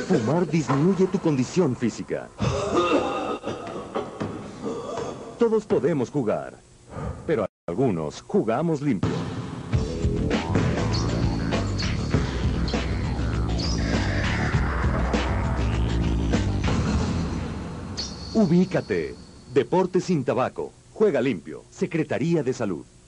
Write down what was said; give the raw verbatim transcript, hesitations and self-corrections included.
Fumar disminuye tu condición física. Todos podemos jugar, pero algunos jugamos limpio. Ubícate. Deporte sin tabaco. Juega limpio. Secretaría de Salud.